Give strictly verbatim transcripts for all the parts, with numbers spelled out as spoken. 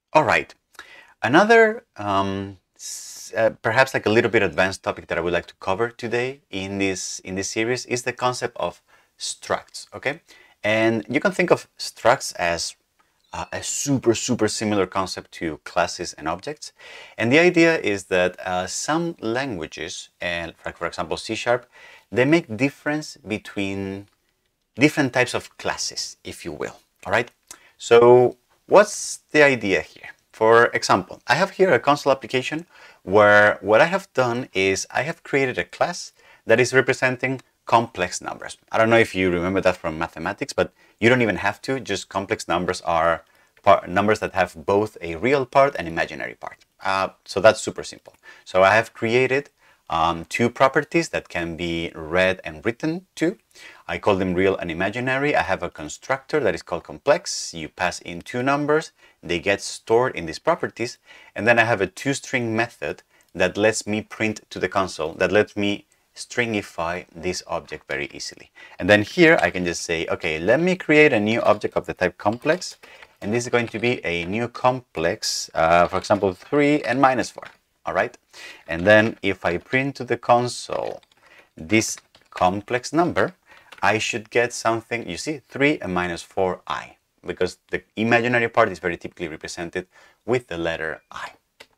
All right. Another, um, s- uh, perhaps like a little bit advanced topic that I would like to cover today in this in this series is the concept of structs. Okay, and you can think of structs as uh, a super super similar concept to classes and objects. And the idea is that uh, some languages, and like for example C sharp, they make difference between different types of classes, if you will. All right. So what's the idea here? For example, I have here a console application where what I have done is I have created a class that is representing complex numbers. I don't know if you remember that from mathematics, but you don't even have to. Just complex numbers are part, numbers that have both a real part and imaginary part. Uh, so that's super simple. So I have created um, two properties that can be read and written to. I call them real and imaginary. I have a constructor that is called complex. You pass in two numbers, they get stored in these properties, and then I have a toString method that lets me print to the console, that lets me stringify this object very easily. And then here I can just say, okay, let me create a new object of the type complex, and this is going to be a new complex, uh, for example, three and minus four. All right. And then if I print to the console this complex number, I should get something, you see, three and minus four i, because the imaginary part is very typically represented with the letter I.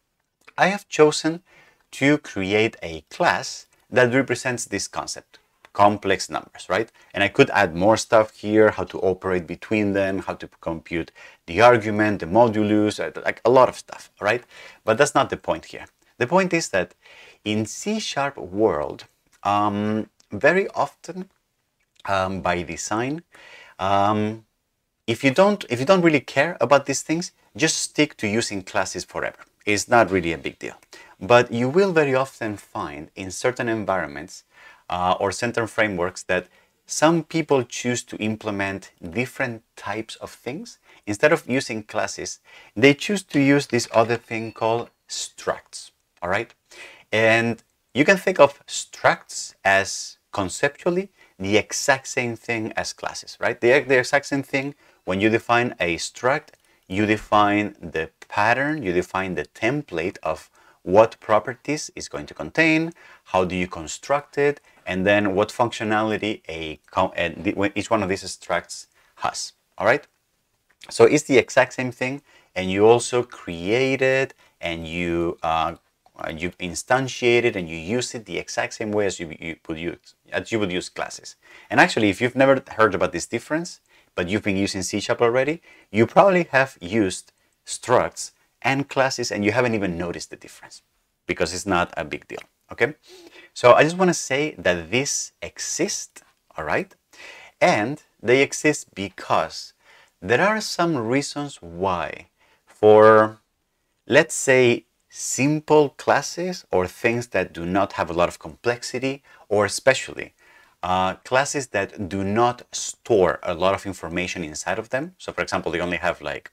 I have chosen to create a class that represents this concept, complex numbers, right? And I could add more stuff here, how to operate between them, how to compute the argument, the modulus, like a lot of stuff, right? But that's not the point here. The point is that in C sharp world, um, very often um, by design, um, if you don't if you don't really care about these things, just stick to using classes forever. It's not really a big deal. But you will very often find in certain environments uh, or certain frameworks that some people choose to implement different types of things. Instead of using classes, they choose to use this other thing called structs. All right? And you can think of structs as conceptually the exact same thing as classes, right? The, the exact same thing. When you define a struct, you define the pattern, you define the template of what properties it's going to contain, how do you construct it, and then what functionality a, a each one of these structs has. All right? So it's the exact same thing, and you also create it, and you uh, you instantiate it, and you use it the exact same way as you, you would use as you would use classes. And actually, if you've never heard about this difference, but you've been using C sharp already, you probably have used structs and classes, and you haven't even noticed the difference because it's not a big deal. Okay, so I just want to say that this exists, all right, and they exist because there are some reasons why, for let's say simple classes or things that do not have a lot of complexity, or especially uh, classes that do not store a lot of information inside of them. So for example, they only have like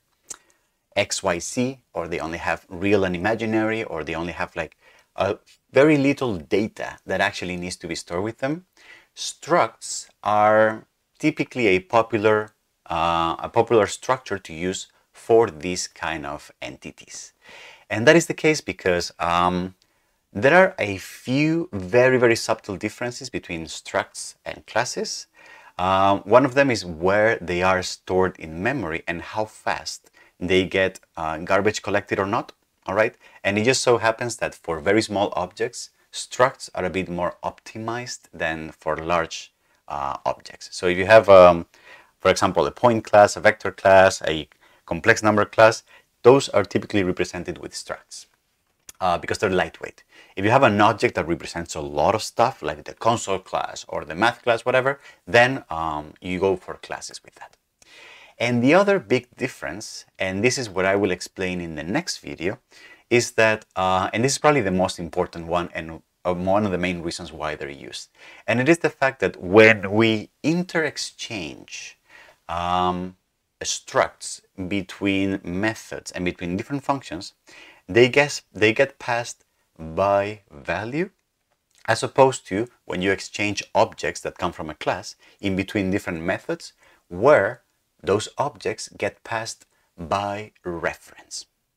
X, Y, Z, or they only have real and imaginary, or they only have like a very little data that actually needs to be stored with them. Structs are typically a popular uh, a popular structure to use for these kind of entities. And that is the case because um, there are a few very, very subtle differences between structs and classes. Um, one of them is where they are stored in memory and how fast they get uh, garbage collected or not. All right. And it just so happens that for very small objects, structs are a bit more optimized than for large uh, objects. So if you have, um, for example, a point class, a vector class, a complex number class, those are typically represented with structs uh, because they're lightweight. If you have an object that represents a lot of stuff, like the console class or the math class, whatever, then um, you go for classes with that. And the other big difference, and this is what I will explain in the next video, is that, uh, and this is probably the most important one and uh, one of the main reasons why they're used. And it is the fact that when we inter-exchange um, structs between methods and between different functions, they get, they get passed by value, as opposed to when you exchange objects that come from a class in between different methods, where those objects get passed by reference.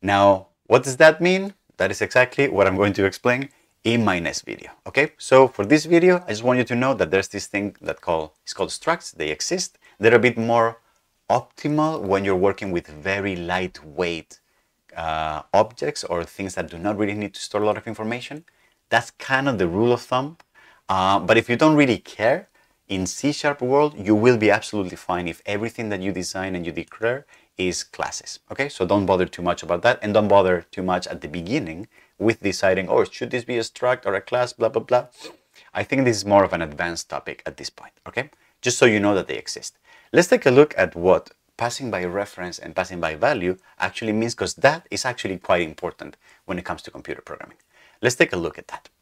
Now, what does that mean? That is exactly what I'm going to explain in my next video. Okay, so for this video, I just want you to know that there's this thing that call is called structs. They exist. They're a bit more optimal when you're working with very lightweight uh, objects or things that do not really need to store a lot of information. That's kind of the rule of thumb. Uh, but if you don't really care, in C Sharp world, you will be absolutely fine if everything that you design and you declare is classes. Okay, so don't bother too much about that, and don't bother too much at the beginning with deciding, oh, should this be a struct or a class, blah, blah, blah. I think this is more of an advanced topic at this point, okay? Just so you know that they exist. Let's take a look at what passing by reference and passing by value actually means, because that is actually quite important when it comes to computer programming. Let's take a look at that.